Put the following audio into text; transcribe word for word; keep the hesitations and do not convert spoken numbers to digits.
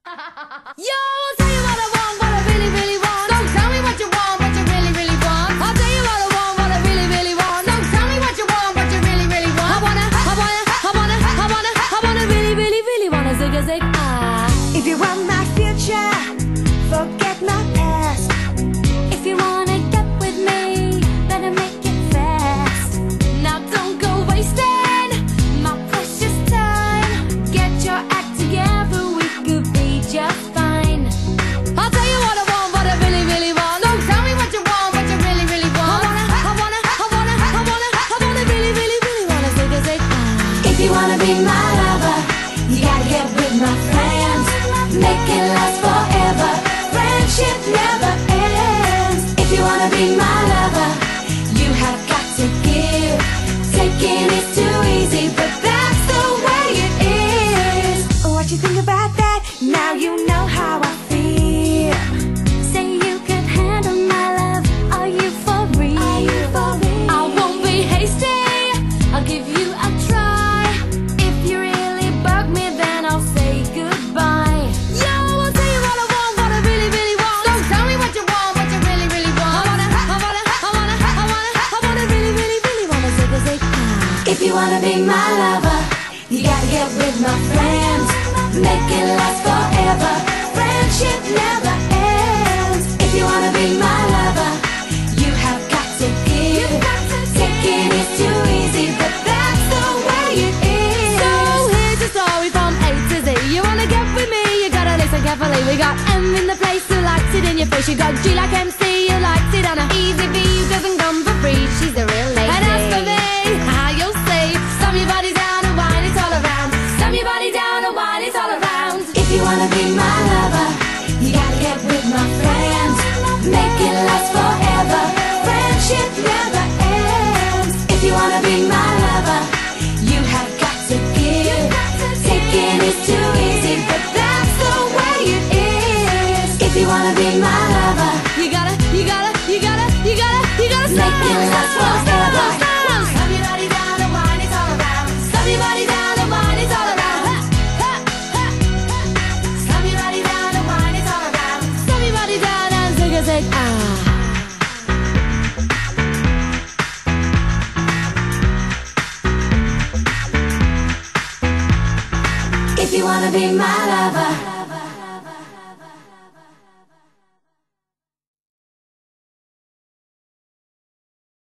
Yo, I'll tell you what I want, what I really, really want. Don't tell me what you want, what you really, really want. I'll tell you what I want, what I really, really want. Don't tell me what you want, what you really, really want. I wanna, I wanna, I wanna, I wanna, I wanna really, really, really wanna zig a zig ah. If you want my future, forget my past. If you wanna get with me, better make it fast. Now don't go wasting my precious time. Get your act together, we could be just fine. I'll tell you what I want, what I really, really want. Don't tell me what you want, what you really, really want. I wanna, I wanna, I wanna, I wanna, I wanna really, really, really wanna zig a zig ah. If you wanna be my lover, you gotta get with my friends. Make it last forever. Friendship never ends. If you wanna be my lover, you have got to give. Taking is too easy, but that's the way it is. What you think about that? Now you know how I feel. Say you can handle my love. Are you for real? Are you for real? I won't be hasty. I'll give you a try. If you really bug me, then I'll say goodbye. Yo, I'll tell you what I want, what I really, really want. Don't tell me what you want, what you really, really want. I wanna, I wanna, I wanna, I wanna, I wanna really, really, really wanna zig a zig ah. If you wanna be my lover, you gotta get with my friends. Make it last forever. Friendship never ends. If you wanna be my lover, you have got to give. Taking is too easy, but that's the way it is. So here's a story from A to Z. You wanna get with me, you gotta listen carefully. We got M in the place who likes it in your face. You got G like M C, who likes it on a easy V, who doesn't come for free. She's a real lady. And as for me, how you'll see, slam your body down and wine it all around. Slam your body down and wine it all around. If you wanna be my lover, you gotta get with my friends. Make it last forever. Friendship never ends. If you wanna be my lover, you have got to give. Taking is too easy, but that's the way it is. If you wanna be my lover, You gotta, you gotta, you gotta, you gotta, you gotta make it last forever. Slam your body down and wine it all around. Slam your body down and wine it all around. Ha, ha, ha. Slam your body down and wine it all around. Slam your body down and zig a zig ah. If you wanna be my lover,